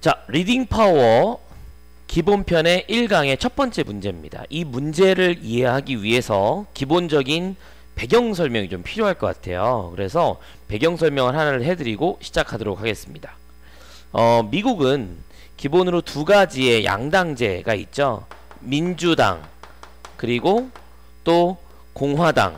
자, 리딩 파워 기본편의 1강의 첫 번째 문제입니다. 이 문제를 이해하기 위해서 기본적인 배경 설명이 좀 필요할 것 같아요. 그래서 배경 설명을 하나를 해드리고 시작하도록 하겠습니다. 미국은 기본으로 두 가지의 양당제가 있죠. 민주당 그리고 또 공화당,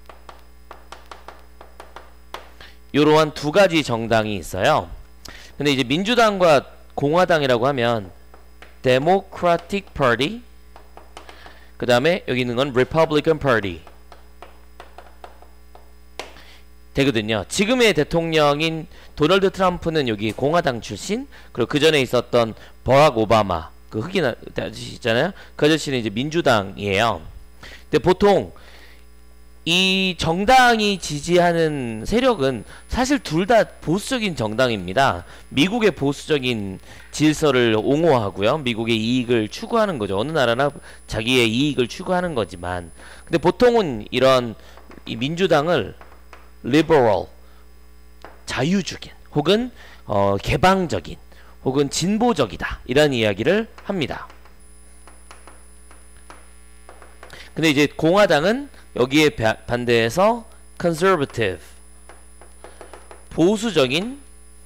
이러한 두 가지 정당이 있어요. 근데 이제 민주당과 공화당이라고 하면 Democratic Party, 그 다음에 여기 있는 건 Republican Party 되거든요. 지금의 대통령인 도널드 트럼프는 여기 공화당 출신, 그리고 그 전에 있었던 버락 오바마, 그 흑인 아저씨 있잖아요. 그 아저씨는 이제 민주당이에요. 근데 보통 이 정당이 지지하는 세력은 사실 둘 다 보수적인 정당입니다. 미국의 보수적인 질서를 옹호하고요. 미국의 이익을 추구하는 거죠. 어느 나라나 자기의 이익을 추구하는 거지만, 근데 보통은 이런 이 민주당을 liberal, 자유주의 혹은 개방적인 혹은 진보적이다, 이런 이야기를 합니다. 근데 이제 공화당은 여기에 반대해서 conservative, 보수적인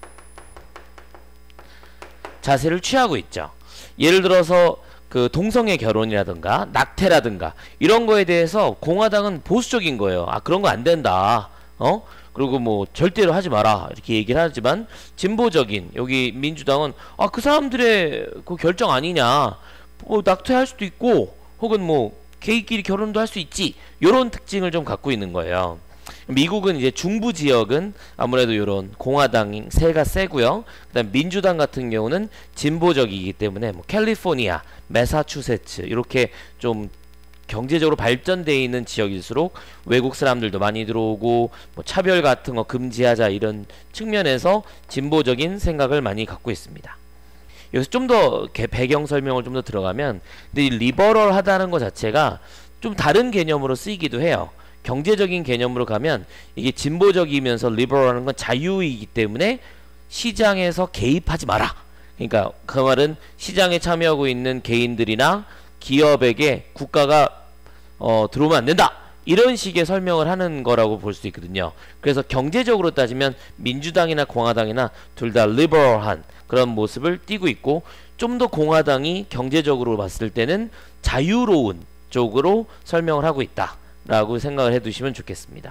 자세를 취하고 있죠. 예를 들어서 그 동성애 결혼이라든가 낙태라든가 이런 거에 대해서 공화당은 보수적인 거예요. 아, 그런 거 안 된다. 그리고 뭐 절대로 하지 마라, 이렇게 얘기를 하지만 진보적인 여기 민주당은 아, 그 사람들의 그 결정 아니냐, 뭐 낙태할 수도 있고 혹은 뭐 게이끼리 결혼도 할 수 있지, 요런 특징을 좀 갖고 있는 거예요. 미국은 이제 중부 지역은 아무래도 요런 공화당 세가 세고요. 그다음 민주당 같은 경우는 진보적이기 때문에 뭐 캘리포니아, 매사추세츠 이렇게 좀 경제적으로 발전되어 있는 지역일수록 외국 사람들도 많이 들어오고 뭐 차별 같은 거 금지하자, 이런 측면에서 진보적인 생각을 많이 갖고 있습니다. 여기서 좀 더 배경 설명을 좀 더 들어가면, 근데 이 리버럴하다는 것 자체가 좀 다른 개념으로 쓰이기도 해요. 경제적인 개념으로 가면 이게 진보적이면서 리버럴하는 건 자유이기 때문에 시장에서 개입하지 마라. 그러니까 그 말은 시장에 참여하고 있는 개인들이나 기업에게 국가가 들어오면 안 된다, 이런 식의 설명을 하는 거라고 볼 수 있거든요. 그래서 경제적으로 따지면 민주당이나 공화당이나 둘 다 리버럴한 그런 모습을 띠고 있고, 좀 더 공화당이 경제적으로 봤을 때는 자유로운 쪽으로 설명을 하고 있다 라고 생각을 해두시면 좋겠습니다.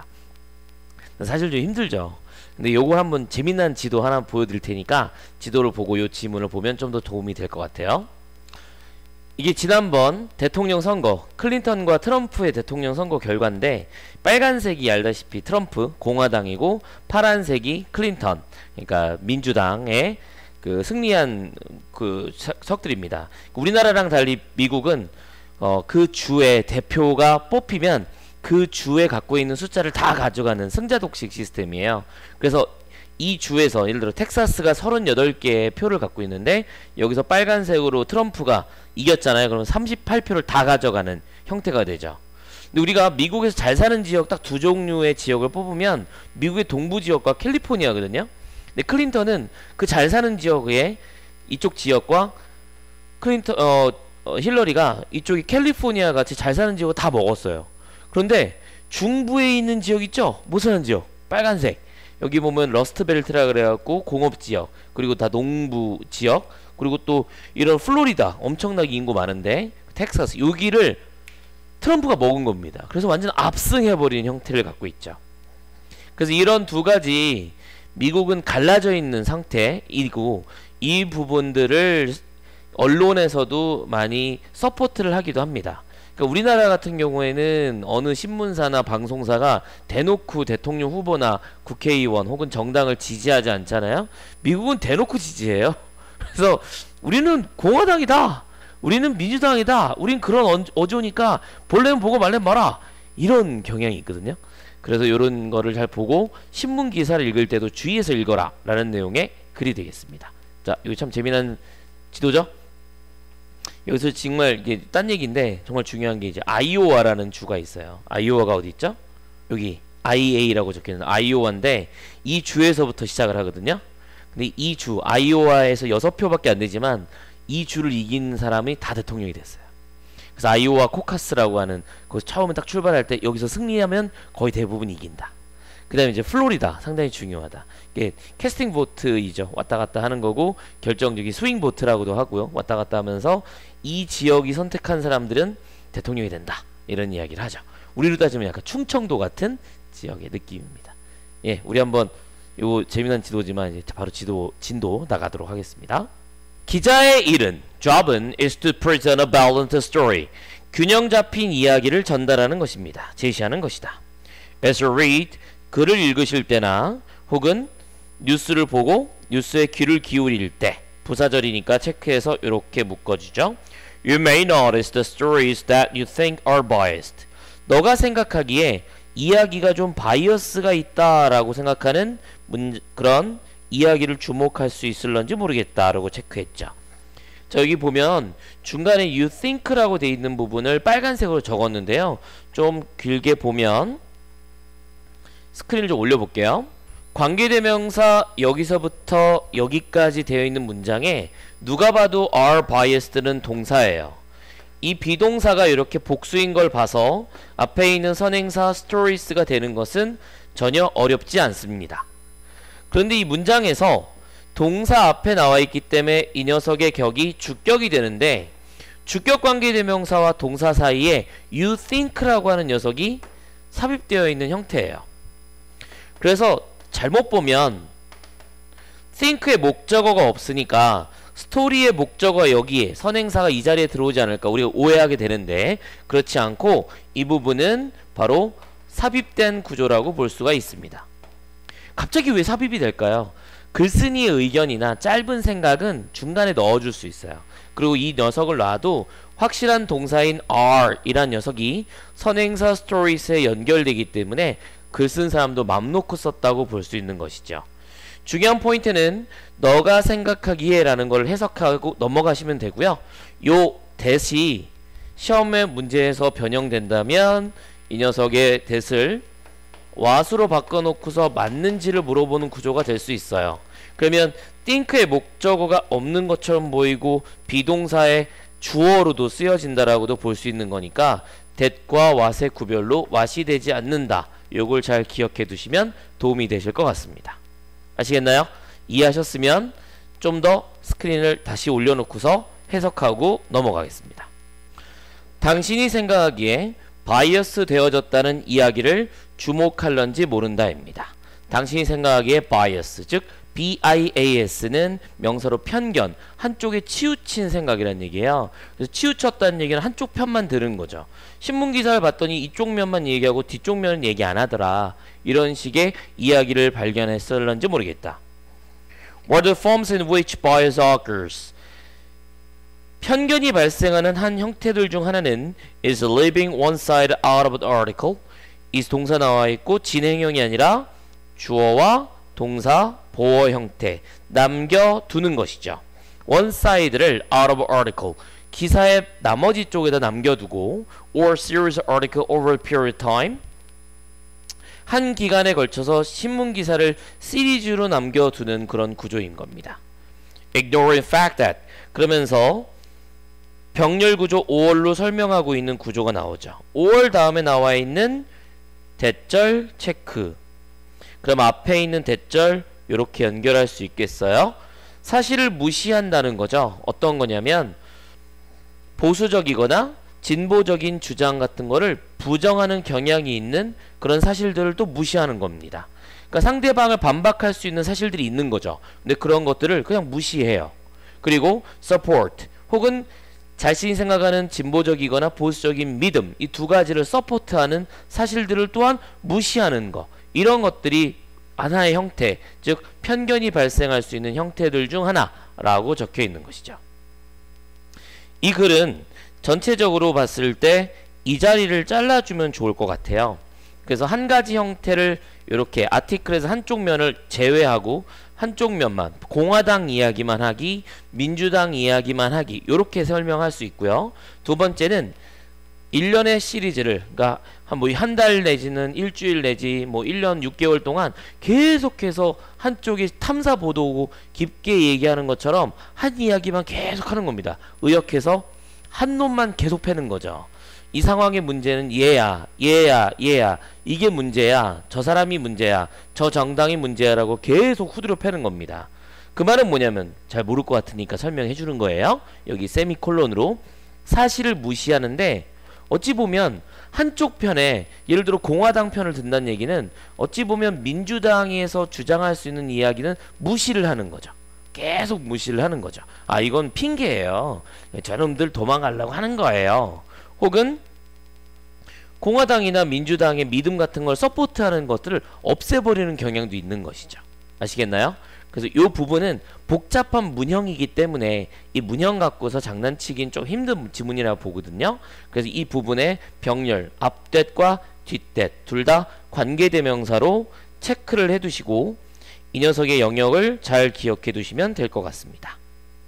사실 좀 힘들죠. 근데 요걸 한번 재미난 지도 하나 보여드릴 테니까 지도를 보고 요 지문을 보면 좀 더 도움이 될 것 같아요. 이게 지난번 대통령 선거, 클린턴과 트럼프의 대통령 선거 결과인데, 빨간색이 알다시피 트럼프 공화당이고 파란색이 클린턴, 그러니까 민주당의 그 승리한 그 석들입니다. 우리나라랑 달리 미국은 그 주의 대표가 뽑히면 그 주에 갖고 있는 숫자를 다 가져가는 승자독식 시스템이에요. 그래서 이 주에서 예를 들어 텍사스가 38개의 표를 갖고 있는데 여기서 빨간색으로 트럼프가 이겼잖아요. 그러면 38표를 다 가져가는 형태가 되죠. 근데 우리가 미국에서 잘 사는 지역 딱 두 종류의 지역을 뽑으면 미국의 동부 지역과 캘리포니아거든요. 근데 클린턴은 그 잘 사는 지역의 이쪽 지역과 클린턴 힐러리가 이쪽이 캘리포니아 같이 잘 사는 지역을 다 먹었어요. 그런데 중부에 있는 지역 있죠? 못 사는 지역, 빨간색. 여기 보면 러스트벨트라 그래갖고 공업지역, 그리고 다 농부 지역, 그리고 또 이런 플로리다 엄청나게 인구 많은데 텍사스, 여기를 트럼프가 먹은 겁니다. 그래서 완전 압승해버리는 형태를 갖고 있죠. 그래서 이런 두 가지, 미국은 갈라져 있는 상태이고 이 부분들을 언론에서도 많이 서포트를 하기도 합니다. 그러니까 우리나라 같은 경우에는 어느 신문사나 방송사가 대놓고 대통령 후보나 국회의원 혹은 정당을 지지하지 않잖아요. 미국은 대놓고 지지해요. 그래서 우리는 공화당이다, 우리는 민주당이다, 우린 그런 어조니까 볼래면 보고 말래면 마라, 이런 경향이 있거든요. 그래서 이런 거를 잘 보고 신문 기사를 읽을 때도 주의해서 읽어라 라는 내용의 글이 되겠습니다. 자, 이거 참 재미난 지도죠? 여기서 정말 이게 딴 얘기인데 정말 중요한 게 이제 아이오와라는 주가 있어요. 아이오와가 어디 있죠? 여기 IA라고 적혀있는 아이오와인데 이 주에서부터 시작을 하거든요. 근데 이 주, 아이오와에서 6표밖에 안 되지만 이 주를 이긴 사람이 다 대통령이 됐어요. 그래서 아이오와 코카스라고 하는 그 처음에 딱 출발할 때 여기서 승리하면 거의 대부분 이긴다. 그 다음에 이제 플로리다 상당히 중요하다. 이게 캐스팅 보트이죠. 왔다 갔다 하는 거고 결정적인 스윙 보트라고도 하고요. 왔다 갔다 하면서 이 지역이 선택한 사람들은 대통령이 된다. 이런 이야기를 하죠. 우리로 따지면 약간 충청도 같은 지역의 느낌입니다. 예, 우리 한번 요 재미난 지도지만 이제 바로 진도 나가도록 하겠습니다. 기자의 일은 job은 is to present a balanced story. 균형 잡힌 이야기를 전달하는 것입니다. 제시하는 것이다. As you read, 글을 읽으실 때나 혹은 뉴스를 보고 뉴스에 귀를 기울일 때 부사절이니까 체크해서 이렇게 묶어주죠. You may notice the stories that you think are biased. 너가 생각하기에 이야기가 좀 바이어스가 있다라고 생각하는 그런 이야기를 주목할 수 있을런지 모르겠다라고 체크했죠. 자, 여기 보면 중간에 you think라고 돼 있는 부분을 빨간색으로 적었는데요. 좀 길게 보면 스크린을 좀 올려볼게요. 관계대명사 여기서부터 여기까지 되어 있는 문장에 누가 봐도 are biased는 동사예요. 이 비동사가 이렇게 복수인 걸 봐서 앞에 있는 선행사 stories가 되는 것은 전혀 어렵지 않습니다. 그런데 이 문장에서 동사 앞에 나와 있기 때문에 이 녀석의 격이 주격이 되는데 주격 관계대명사와 동사 사이에 you think라고 하는 녀석이 삽입되어 있는 형태예요. 그래서 잘못 보면 think의 목적어가 없으니까 스토리의 목적어가 여기에 선행사가 이 자리에 들어오지 않을까 우리가 오해하게 되는데 그렇지 않고 이 부분은 바로 삽입된 구조라고 볼 수가 있습니다. 갑자기 왜 삽입이 될까요? 글쓴이의 의견이나 짧은 생각은 중간에 넣어줄 수 있어요. 그리고 이 녀석을 놔도 확실한 동사인 are 이란 녀석이 선행사 stories에 연결되기 때문에 글 쓴 사람도 맘 놓고 썼다고 볼 수 있는 것이죠. 중요한 포인트는 너가 생각하기에 라는 걸 해석하고 넘어가시면 되고요. 요 that이 시험의 문제에서 변형된다면 이 녀석의 that을 what으로 바꿔놓고서 맞는지를 물어보는 구조가 될 수 있어요. 그러면 think의 목적어가 없는 것처럼 보이고 비동사의 주어로도 쓰여진다라고도 볼 수 있는 거니까 that과 what의 구별로 what이 되지 않는다. 요걸 잘 기억해 두시면 도움이 되실 것 같습니다. 아시겠나요? 이해하셨으면 좀 더 스크린을 다시 올려놓고서 해석하고 넘어가겠습니다. 당신이 생각하기에 바이어스 되어졌다는 이야기를 주목할런지 모른다입니다. 당신이 생각하기에 바이어스, 즉 bias는 명사로 편견, 한쪽에 치우친 생각이라는 얘기예요. 그래서 치우쳤다는 얘기는 한쪽 편만 들은 거죠. 신문기사를 봤더니 이쪽 면만 얘기하고 뒤쪽 면은 얘기 안 하더라. 이런 식의 이야기를 발견했을런지 모르겠다. What are the forms in which bias occurs? 편견이 발생하는 한 형태들 중 하나는 is leaving one side out of the article. 이 동사 나와 있고 진행형이 아니라 주어와 동사 보어 형태 남겨두는 것이죠. one side를 out of article 기사의 나머지 쪽에다 남겨두고 or series article over a period of time 한 기간에 걸쳐서 신문 기사를 시리즈로 남겨두는 그런 구조인 겁니다. ignoring fact that 그러면서 병렬 구조 5월로 설명하고 있는 구조가 나오죠. 5월 다음에 나와 있는 대절 체크. 그럼 앞에 있는 대절 이렇게 연결할 수 있겠어요? 사실을 무시한다는 거죠. 어떤 거냐면 보수적이거나 진보적인 주장 같은 거를 부정하는 경향이 있는 그런 사실들을 또 무시하는 겁니다. 그러니까 상대방을 반박할 수 있는 사실들이 있는 거죠. 근데 그런 것들을 그냥 무시해요. 그리고 support 혹은 자신이 생각하는 진보적이거나 보수적인 믿음 이 두 가지를 서포트하는 사실들을 또한 무시하는 거 이런 것들이 하나의 형태 즉 편견이 발생할 수 있는 형태들 중 하나라고 적혀 있는 것이죠. 이 글은 전체적으로 봤을 때 이 자리를 잘라주면 좋을 것 같아요. 그래서 한 가지 형태를 이렇게 아티클에서 한쪽 면을 제외하고 한쪽 면만 공화당 이야기만 하기 민주당 이야기만 하기 이렇게 설명할 수 있고요. 두 번째는 1년의 시리즈를, 그러니까 한 달 내지는 일주일 내지 뭐 1년 6개월 동안 계속해서 한쪽이 탐사 보도고 깊게 얘기하는 것처럼 한 이야기만 계속 하는 겁니다. 의역해서 한 놈만 계속 패는 거죠. 이 상황의 문제는 얘야, 얘야, 얘야. 이게 문제야. 저 사람이 문제야. 저 정당이 문제야. 라고 계속 후드려 패는 겁니다. 그 말은 뭐냐면 잘 모를 것 같으니까 설명해 주는 거예요. 여기 세미콜론으로 사실을 무시하는데, 어찌 보면 한쪽 편에, 예를 들어 공화당 편을 든다는 얘기는 어찌 보면 민주당에서 주장할 수 있는 이야기는 무시를 하는 거죠. 계속 무시를 하는 거죠. 아, 이건 핑계예요. 저놈들 도망가려고 하는 거예요. 혹은 공화당이나 민주당의 믿음 같은 걸 서포트하는 것들을 없애버리는 경향도 있는 것이죠. 아시겠나요? 그래서 이 부분은 복잡한 문형이기 때문에 이 문형 갖고서 장난치긴 좀 힘든 지문이라고 보거든요. 그래서 이 부분에 병렬, 앞댓과 뒷댓 둘 다 관계대명사로 체크를 해두시고 이 녀석의 영역을 잘 기억해 두시면 될 것 같습니다.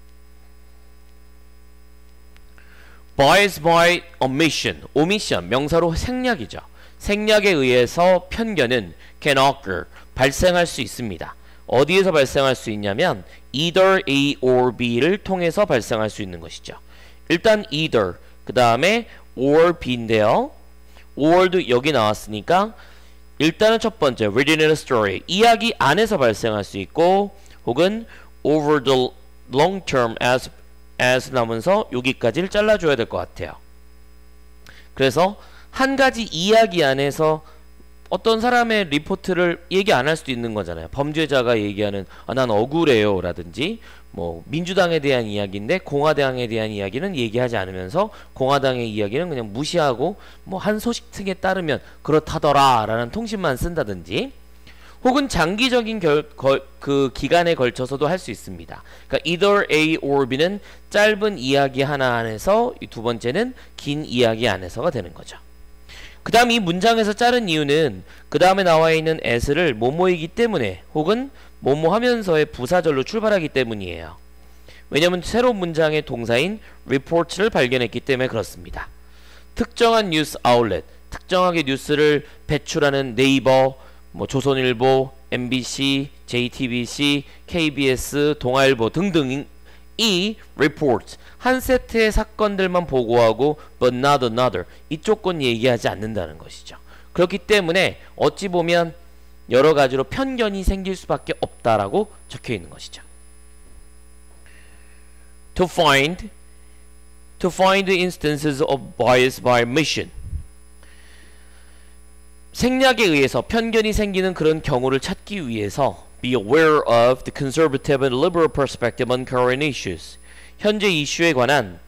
bias by omission, omission 명사로 생략이죠. 생략에 의해서 편견은 can occur, 발생할 수 있습니다. 어디에서 발생할 수 있냐면 either A or B를 통해서 발생할 수 있는 것이죠. 일단 either, 그 다음에 or B인데요. or도 여기 나왔으니까 일단은 첫 번째 written in a story, 이야기 안에서 발생할 수 있고, 혹은 over the long term as 나오면서 여기까지를 잘라줘야 될 것 같아요. 그래서 한 가지 이야기 안에서 어떤 사람의 리포트를 얘기 안 할 수도 있는 거잖아요. 범죄자가 얘기하는 난 억울해요 라든지, 뭐 민주당에 대한 이야기인데 공화당에 대한 이야기는 얘기하지 않으면서 공화당의 이야기는 그냥 무시하고 뭐 한 소식통에 따르면 그렇다더라 라는 통신만 쓴다든지, 혹은 장기적인 그 기간에 걸쳐서도 할 수 있습니다. 그러니까 either A or B는 짧은 이야기 하나 안에서, 이 두 번째는 긴 이야기 안에서가 되는 거죠. 그 다음 이 문장에서 자른 이유는 그 다음에 나와 있는 as를 뭐뭐이기 때문에, 혹은 뭐뭐 하면서의 부사절로 출발하기 때문이에요. 왜냐면 새로운 문장의 동사인 report를 발견했기 때문에 그렇습니다. 특정한 뉴스 아울렛, 특정하게 뉴스를 배출하는 네이버, 뭐 조선일보, MBC, JTBC, KBS, 동아일보 등등 이 report, 한 세트의 사건들만 보고하고 but not another, 이쪽 건 얘기하지 않는다는 것이죠. 그렇기 때문에 어찌 보면 여러 가지로 편견이 생길 수밖에 없다라고 적혀 있는 것이죠. To find instances of bias by omission, 생략에 의해서 편견이 생기는 그런 경우를 찾기 위해서 be aware of the conservative and liberal perspective on current issues, 현재 이슈에 관한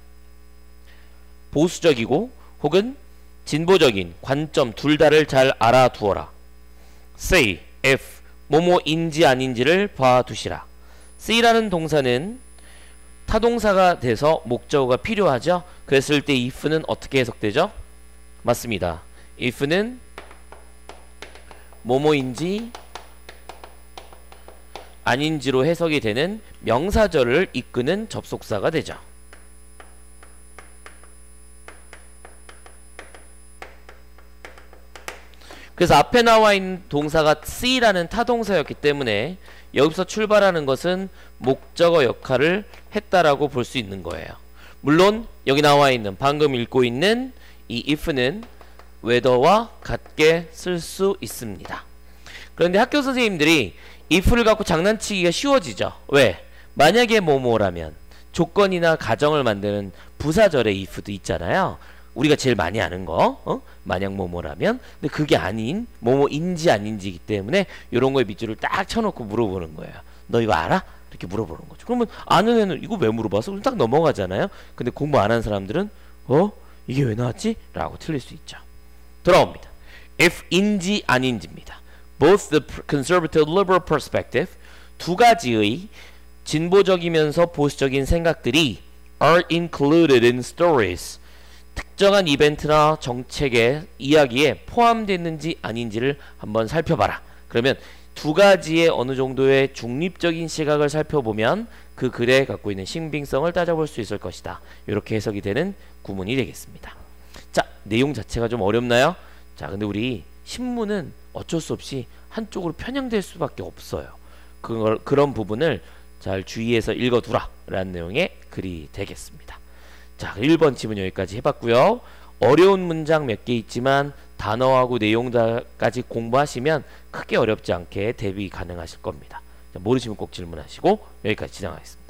보수적이고 혹은 진보적인 관점 둘 다를 잘 알아두어라. say, if, 뭐뭐인지 아닌지를 봐두시라. say라는 동사는 타동사가 돼서 목적어가 필요하죠. 그랬을 때 if는 어떻게 해석되죠? 맞습니다. if는 뭐뭐인지 아닌지로 해석이 되는 명사절을 이끄는 접속사가 되죠. 그래서 앞에 나와 있는 동사가 see라는 타동사였기 때문에 여기서 출발하는 것은 목적어 역할을 했다라고 볼 수 있는 거예요. 물론 여기 나와 있는, 방금 읽고 있는 이 if는 whether와 같게 쓸 수 있습니다. 그런데 학교 선생님들이 if를 갖고 장난치기가 쉬워지죠. 왜? 만약에 뭐뭐라면, 조건이나 가정을 만드는 부사절의 if도 있잖아요. 우리가 제일 많이 아는 거, 만약 뭐뭐라면. 근데 그게 아닌 뭐뭐인지 아닌지이기 때문에 이런 거에 밑줄을 딱 쳐놓고 물어보는 거예요. 너 이거 알아? 이렇게 물어보는 거죠. 그러면 아는 애는 이거 왜 물어봤어? 그럼 딱 넘어가잖아요. 근데 공부 안 한 사람들은 이게 왜 나왔지? 라고 틀릴 수 있죠. 돌아옵니다. if인지 아닌지입니다. Both the conservative liberal perspective, 두 가지의 진보적이면서 보수적인 생각들이 are included in stories, 특정한 이벤트나 정책의 이야기에 포함됐는지 아닌지를 한번 살펴봐라. 그러면 두 가지의 어느 정도의 중립적인 시각을 살펴보면 그 글에 갖고 있는 신빙성을 따져볼 수 있을 것이다. 이렇게 해석이 되는 구문이 되겠습니다. 자, 내용 자체가 좀 어렵나요? 자, 근데 우리 신문은 어쩔 수 없이 한쪽으로 편향될 수밖에 없어요. 그런 부분을 잘 주의해서 읽어두라 라는 내용의 글이 되겠습니다. 자, 1번 지문 여기까지 해봤고요. 어려운 문장 몇 개 있지만 단어하고 내용까지 공부하시면 크게 어렵지 않게 대비 가능하실 겁니다. 자, 모르시면 꼭 질문하시고 여기까지 진행하겠습니다.